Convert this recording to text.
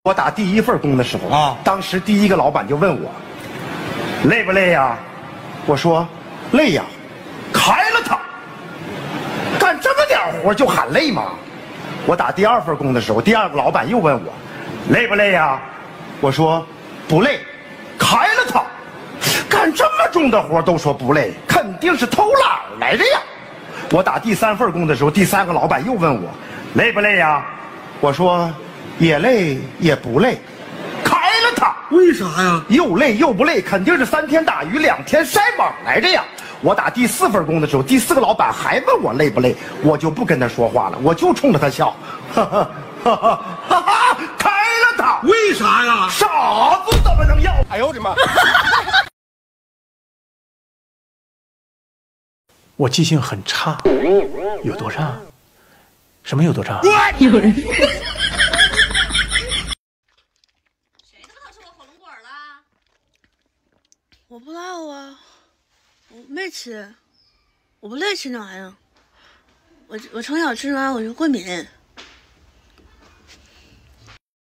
我打第一份工的时候啊， 当时第一个老板就问我，累不累呀？我说累呀，开了他。干这么点活就喊累吗？我打第二份工的时候，第二个老板又问我，累不累呀？我说不累，开了他。干这么重的活都说不累，肯定是偷懒来的呀。我打第三份工的时候，第三个老板又问我，累不累呀？我说也累也不累，开了他。 为啥呀？ 又累又不累，肯定是3天打鱼2天晒网来着呀。我打第4份工的时候，第4个老板还问我累不累，我就不跟他说话了，我就冲着他笑，哈哈哈哈哈哈，开了他。 为啥呀？ 傻子怎么能要？ 哎呦我的妈！ 我记性很差，有多差？什么有多差？ 有人。谁他妈吃我火龙果了？ 我不知道啊，我没吃，我不乐意吃那玩意儿。我从小吃完我就过敏。